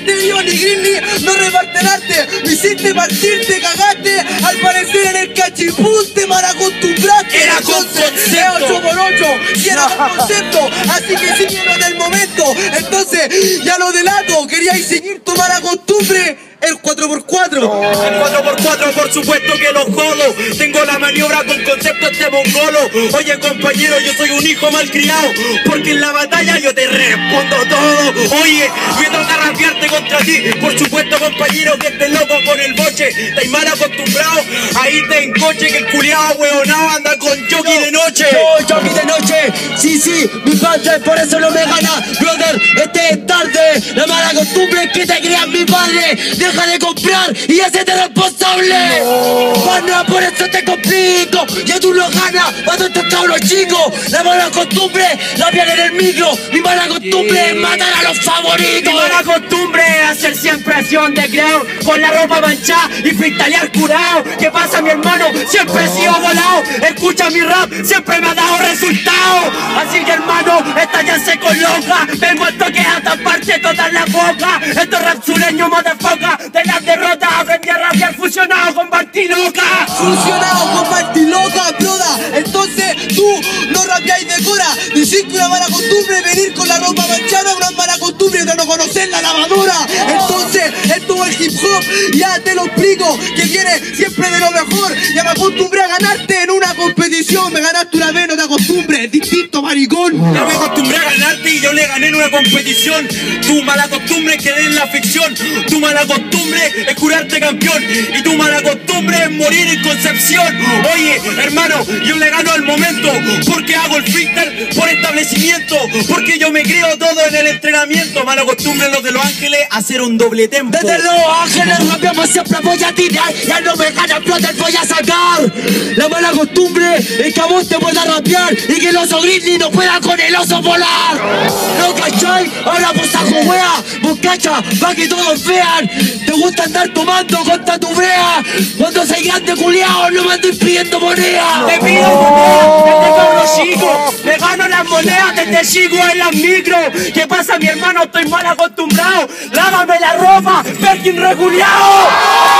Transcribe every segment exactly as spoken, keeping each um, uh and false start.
Misterio ni Grizzly no reparten arte. Me hiciste partirte, cagaste. Al parecer en el cachipún te mal acostumbraste. Era con concepto. ocho por ocho, y era con concepto. Así que síguelo del momento. Entonces, ya lo delato. Queríais seguir tu mala costumbre. El cuatro por cuatro. El cuatro por cuatro, por supuesto que lo jodo. Tengo la maniobra con concepto este mongolo. Oye compañero, yo soy un hijo malcriado, porque en la batalla yo te respondo todo. Oye, me toca rapearte contra ti. Por supuesto compañero que este loco con el boche estáis mal acostumbrado. Ahí te en coche que el culiao huevonao anda con jockey de noche. Yo, jockey de noche, sí, sí, mi padre, por eso no me gana. Brother, este es tarde. La mala costumbre es que te creas mi padre. Deja de comprar y hacete responsable. Pana, por eso te complico. Ya tú lo ganas, para estos cabros chicos. La mala costumbre la pierde en el micro. Mi mala costumbre es matar a los favoritos. Mi mala costumbre es hacer siempre acción de creo, con la ropa manchada y freestylear curado. ¿Qué pasa mi hermano? Siempre he sido volado. Escucha mi rap, siempre me ha dado resultados. Así que hermano, esta ya se coloca. Vengo al toque a taparte toda la boca. Estos rap sureños motherfucker. De las derrotas aprendí a rapear fusionado con Bartiloca. Fusionado con Bartiloca, broda. Entonces tú no rapeáis de cora. Decís que una mala costumbre es venir con la ropa manchada. Una mala costumbre de no conocer la lavadora. Entonces esto es el hip hop. Ya te lo explico, que viene siempre de lo mejor. Ya me acostumbré a ganarte en una competición. Me ganaste una vez, no te acostumbres. Distinto, maricón. Ya me acostumbré a ganarte y yo le gané en una competición. Tu mala costumbre quedé en la ficción. Tu mala costumbre es curarte campeón. Y tu mala costumbre es morir en Concepción. Oye, hermano, yo le gano al momento. Porque hago el freestyle por establecimiento. Porque yo me creo todo en el entrenamiento. Mala costumbre los de Los Ángeles hacer un doble tempo. Desde Los Ángeles rapeamos siempre voy a tirar. Ya no me ganas, brother, voy a sacar. La mala costumbre es que a vos te puedas rapear y que el oso Grizzly no pueda con el oso volar. ¿No cachai? Ahora vos saco wea. Vos cacha, pa' que todos vean. Te gusta andar tomando contra tu brea. Cuando seas grande culiao no me andes pidiendo moneda. Te pido moneda desde cabro chico. Me gano las monedas desde chico en las micro. ¿Qué pasa mi hermano? Estoy mal acostumbrado. Lávame la ropa, Perkin reculiao.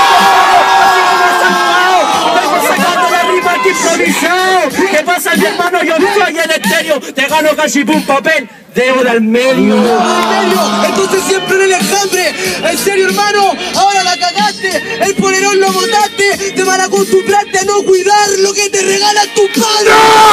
Vengo sacando la rima aquí improvisado. ¿Qué pasa mi hermano? Yo soy el estéreo. Te gano casi por un papel. Debo al medio. Entonces siempre en el enjambre. En serio hermano, ahora la cagaste. El polerón lo botaste. Te van a acostumbrarte a no cuidar lo que te regalan tus padres.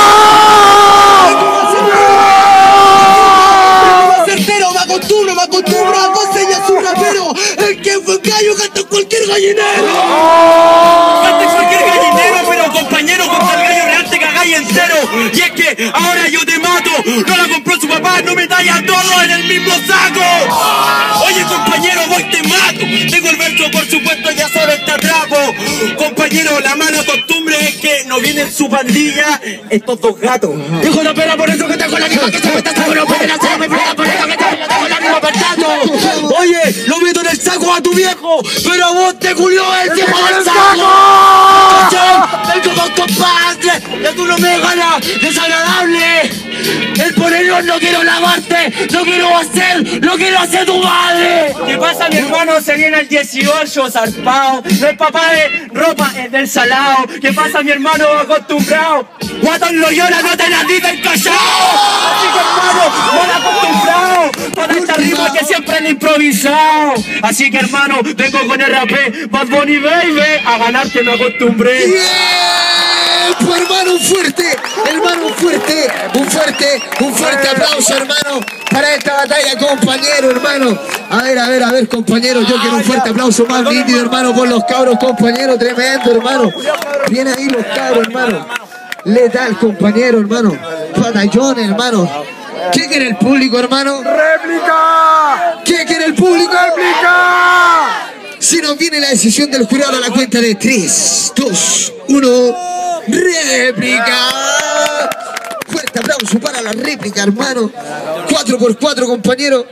Certero, me acostumbro, me acostumbro a dos señas un rapero. El que fue gallo canta en cualquier gallinero. Canta en cualquier gallinero, pero compañero, contra el gallo real te cagáis entero. Y es que ahora yo te mato. No la compró su papá, no me talla todo en el mismo saco. Oye compañero, voy te mato. Tengo el verso por supuesto, ya sabes te atrapo. Compañero, la mala costumbre es que no vienen su pandilla estos dos gatos. Hijo de pena, por eso que tengo la rima que se me está sacando. No pueden hacer mi plata, por eso que tengo la rima apartando. Oye, lo meto en el saco a tu viejo, pero a vos te culió el viejo del saco. Vengo con compadre, ya tú no me ganas, desagradable. El polerón no quiero lavarte, no quiero hacer, no quiero hacer tu madre. ¿Qué pasa mi hermano? Se viene el dieciocho zarpado. No es papá de ropa, es del salado. ¿Qué pasa mi hermano? Acostumbrado. Guatón lo llora, no te la dicen callado. Así que hermano, mal acostumbrado. Toda esta rima que siempre han improvisado. Así que hermano, vengo con R A P, Bad Bunny baby. A ganarte me acostumbré. ¡Tiempo, hermano! Un fuerte, hermano, un fuerte, un fuerte, un fuerte aplauso, hermano, para esta batalla, compañero, hermano. A ver, a ver, a ver, compañero, yo quiero un fuerte aplauso más nítido, hermano, por los cabros, compañero, tremendo, hermano. Vienen ahí los cabros, hermano. Letal, compañero, hermano. Batallón, hermano. ¿Qué quiere el público, hermano? ¡Réplica! ¿Qué quiere el público? ¡Réplica! Si nos viene la decisión del jurado a la cuenta de tres, dos, uno, réplica. Fuerte aplauso para la réplica, hermano. cuatro por cuatro, compañero.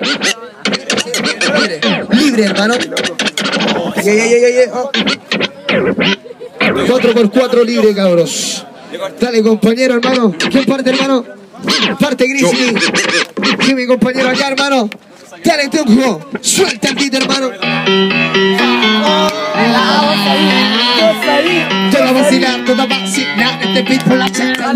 Libre, libre, hermano. Yeah, yeah, yeah, yeah. Oh. cuatro por cuatro libre, cabros. Dale, compañero, hermano. ¿Quién parte, hermano? Parte Grizzly. Sí, mi compañero acá, hermano. Dale, Tunjo. Suelta el beat, hermano. Todo vacilar, todo vacilar. Este beat por la chacra.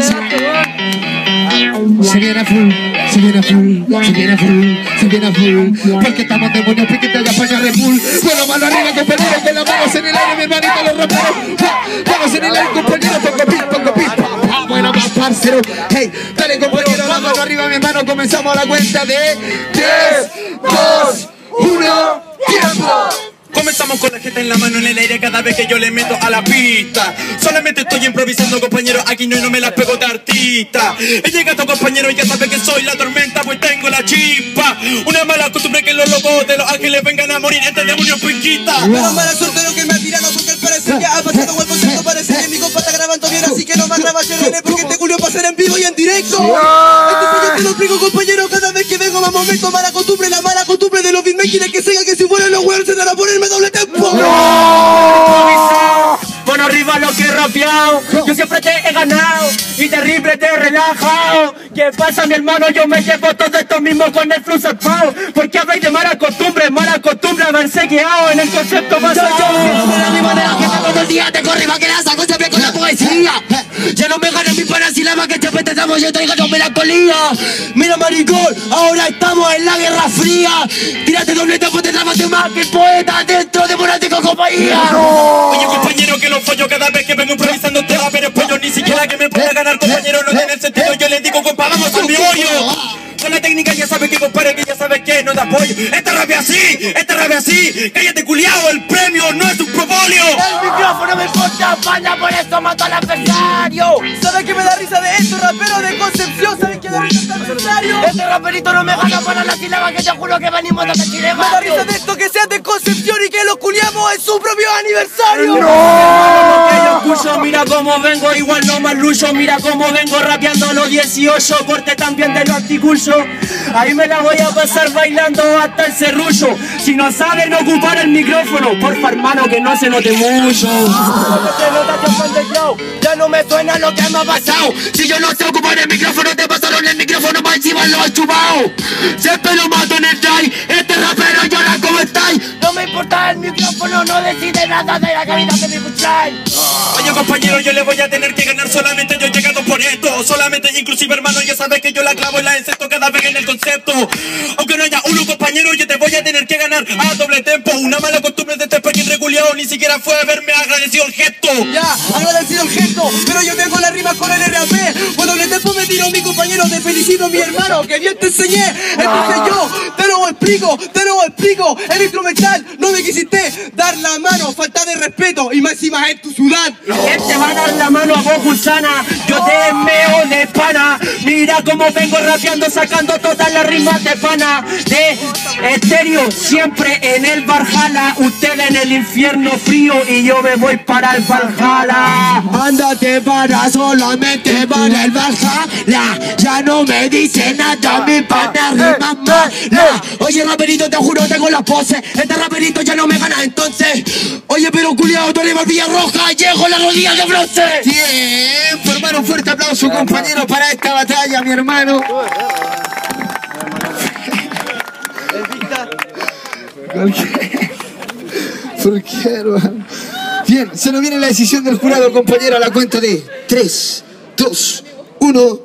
Se viene a full, se viene a full, se viene a full, se viene a full. Porque estamos demonios, piquete de España Red Bull. Con la mano arriba, compañeros, con las manos en el aire, mi hermanito, los raperos. Manos en el aire, compañeros, pongo pip, pongo pip. Bueno, más parcero. Hey, dale, compañero, la mano arriba, mi hermano. Comenzamos la cuenta de tres, dos, uno, tiempo. Comenzamos con la gente en la mano en el aire cada vez que yo le meto a la pista. Solamente estoy improvisando, compañero, aquí no, no me la pego de artista. He llegado, compañero, y ya sabe que soy la tormenta, pues tengo la chispa. Una mala costumbre que los locos de los ángeles vengan a morir, este demonio piquita. Pero mala suerte lo que me ha tirado, porque al parecer ya ha pasado el concepto. Parece que mi compa está grabando bien, así que no me grabas chévere, porque este Julio va a ser en vivo y en directo. Entonces yo te lo explico, compañero, cada vez que vengo vamos a momento mala costumbre, la mala costumbre de los beatmakers que siga que si fueran los huevos se dará a ponerme doble tempo. ¡No! Bueno, arriba lo que he rapeado, yo siempre te he ganado y terrible te he relajado. ¿Qué pasa, mi hermano? Yo me llevo todo esto mismo con el flujo pao. Porque habláis de mala costumbre, mala costumbre, haberse quedado en el concepto más allá. De mi manera que todo el día te corriba que la saco siempre con la poesía. Ya no me ganan mi pana si la más que siempre te damos, yo traigo no melancolía. Mira, maricón, ahora estamos en la guerra fría. Tírate doble tempo, te trabaste más que el poeta dentro de Monático compañía. Oye, compañero, que lo fallo cada vez que vengo improvisando te va, pero pollo ni siquiera que me pueda ganar, compañero, no tiene sentido. Yo le digo, compa, vamos al meollo. Con la técnica ya sabes que, compadre, que ya sabes que no te apoyo. Este rape así, este rape así. Cállate, culiao, el premio no es un propolio. El micrófono me importa, pana, por eso mato al adversario. ¿Sabes qué me da risa de esto, rapero de Concepción? ¿Sabes qué da risa de adversario? Este raperito no me gana para la sílaba que te juro que venimos de Chile. Me da risa de esto que sean de Concepción y que lo culiamos en su propio aniversario. Lo que yo escucho, mira cómo vengo, igual no más lucho. Mira cómo vengo rapeando los dieciocho, corte también de los articulos. Ahí me la voy a pasar bailando hasta el serrullo. Si no saben ocupar el micrófono, porfa, hermano, que no se note mucho. Ya no me suena lo que me ha pasado. Si yo no sé ocupar el micrófono, te pasaron el micrófono para encima, lo has chupado. Siempre lo mato en el try. Este rapero llora como estáis. No me importa el micrófono, no decide nada de la calidad de mi escucháis. Oye, compañero, yo le voy a tener que ganar. Solamente yo he llegado por esto. Solamente, inclusive, hermano, ya sabes que yo la clavo y la encesto cada vez en el concepto. Aunque no haya uno, compañero, yo te voy a tener que ganar a doble tempo. Una mala costumbre de este pequeño reculeado ni siquiera fue haberme agradecido el gesto. Ya, agradecido el gesto, pero yo tengo la rima con el R A P. Cuando le tempo me tiró mi compañero, te felicito, mi hermano, que bien te enseñé. Entonces yo te lo explico, te lo explico. El instrumental no me quisiste dar la mano, falta de respeto y más encima en tu ciudad. Él te va a dar la mano a vos, gusana. Yo te meo de pana. Mira cómo vengo rapeando, sacando todas las rimas de pana. De estéreo, siempre en el Valhalla. Usted en el infierno frío y yo me voy para el Valhalla. Ándate para solamente para el Valhalla. Ya no me dice nada, mi pana rima mala. Oye, raperito, te juro, tengo la pose. Este raperito ya no me gana, entonces. Oye, pero culiao, tú le volvías roja. Llego la rodilla de bronce. Tiempo, hermano, un fuerte aplauso, compañero, para esta batalla, mi hermano. ¿Por qué, hermano? Bien, se nos viene la decisión del jurado, compañero, a la cuenta de tres, dos, uno.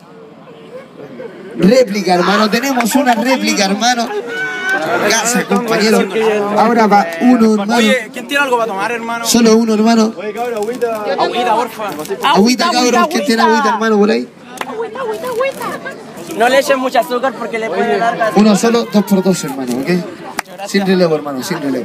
Réplica, hermano, tenemos una réplica, hermano. Casa, compañero. Ahora va uno, hermano. Oye, ¿quién tiene algo para tomar, hermano? Solo uno, hermano. Oye, cabrón, agüita. Agüita, porfa. Agüita, cabrón. ¿Quién tiene agüita, hermano, por ahí? No le echen mucho azúcar porque le puede dar. Uno solo, dos por dos, hermano, ¿ok? Sin relevo, hermano, sin relevo.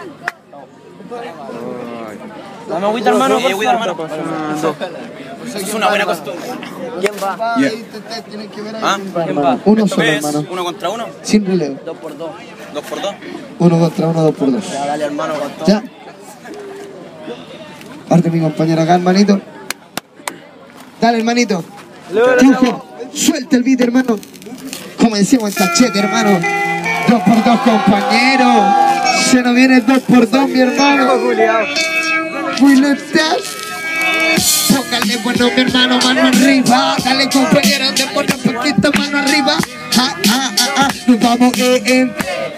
Dame agüita, hermano. Sí, agüita, hermano. Eso es una buena costumbre. ¿Quién va? ¿Ah? ¿Quién va? Uno solo, hermano. ¿Uno contra uno? Sin relevo. Dos por dos. ¿Dos por dos? Uno contra uno, dos por dos. Ya, dale, hermano, con todo. ¿Ya? Parte mi compañero acá, hermanito. Dale, hermanito. Trujo, suelta el beat, hermano. Comencemos el cachete, hermano. Dos por dos, compañero. Se nos viene dos por dos, mi hermano. Fuiletas. Póngale bueno, mi hermano, mano arriba. Dale, compañero, te pone un poquito mano arriba. Ah, ah, ah, ah. Nos va Vamos, eh, eh.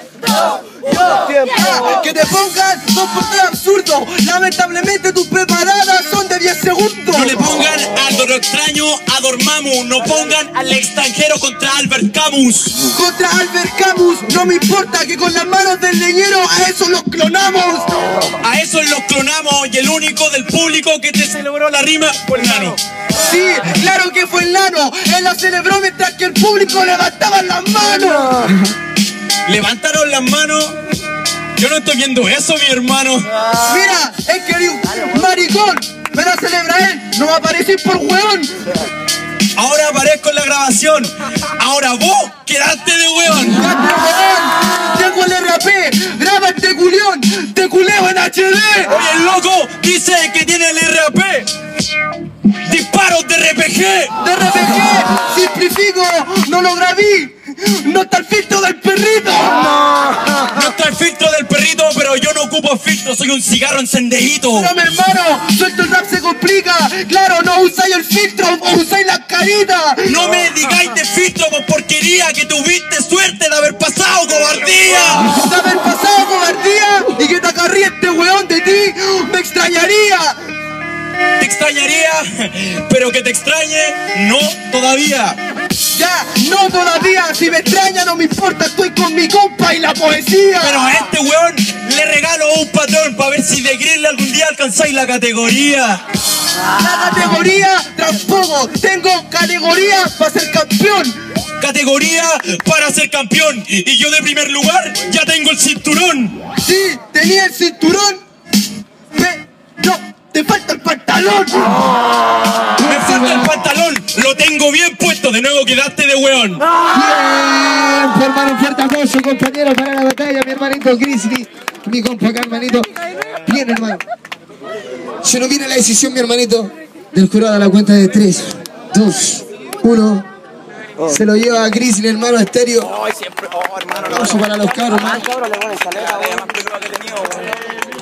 Tiempo. Que te pongan no por ser absurdo. Lamentablemente tus preparadas son de diez segundos. No le pongan al Doro Extraño a Dormammu. No pongan al extranjero contra Albert Camus. Contra Albert Camus, no me importa que con las manos del leñero a eso los clonamos. A esos los clonamos y el único del público que te celebró la rima fue el Nano. Sí, claro que fue el Nano. Él la celebró mientras que el público levantaba las manos. Levantaron las manos. Yo no estoy viendo eso, mi hermano. Mira, es que eres un maricón. Me la celebra él, no va a aparecer por hueón. Ahora aparezco en la grabación. Ahora vos quedaste de hueón. ¡Date hueón! Tengo el R A P, graba este culión, te culeo en H D. Oye, el loco dice que tiene el R A P. Disparos de R P G. De R P G, simplifico, no lo grabé. No está el filtro del perrito. No está el filtro del perrito, pero yo no ocupo filtro, soy un cigarro encendedito. Pero mi hermano, suelto el rap se complica. Claro, no usáis el filtro, o usáis las caritas. No me digáis de filtro por porquería, que tuviste suerte de haber pasado cobardía. De haber pasado cobardía y que te acarríe este weón de ti, me extrañaría. Te extrañaría, pero que te extrañe, no todavía. Ya, no todavía, si me extraña no me importa, estoy con mi compa y la poesía. Pero a este weón le regalo un patrón para ver si de Grill algún día alcanzáis la categoría. La categoría tampoco, tengo categoría para ser campeón. Categoría para ser campeón. Y yo de primer lugar ya tengo el cinturón. Sí, tenía el cinturón, pero te falta el pantalón. Me falta el pantalón, lo tengo bien puesto, de nuevo quedaste de weón. Bien, pues, hermano, un fuerte aplauso, compañero, para la batalla, mi hermanito Grizzly, mi compa acá, hermanito. Bien, hermano. Se nos viene la decisión, mi hermanito, del jurado a la cuenta de tres, dos, uno. Se lo lleva a Grizzly, hermano, estéreo. Aplauso para los cabros, hermano.